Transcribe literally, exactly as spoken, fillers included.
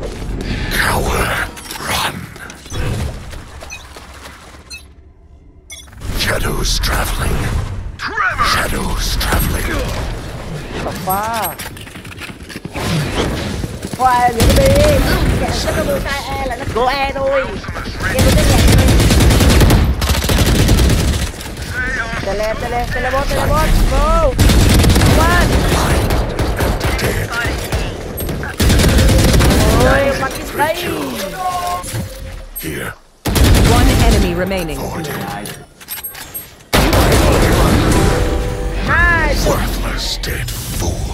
Coward, run. Shadows traveling. Trevor. Shadows traveling. The fuck. Khoai những cái đi. Kẻ rất là bưu sai E là nó go E thôi. Nghe được cái nhạc này. Tele, tele, telebot, telebot. Go. One. Ôi, mặt cái đây. Here. One enemy remaining. Worthless dead fool.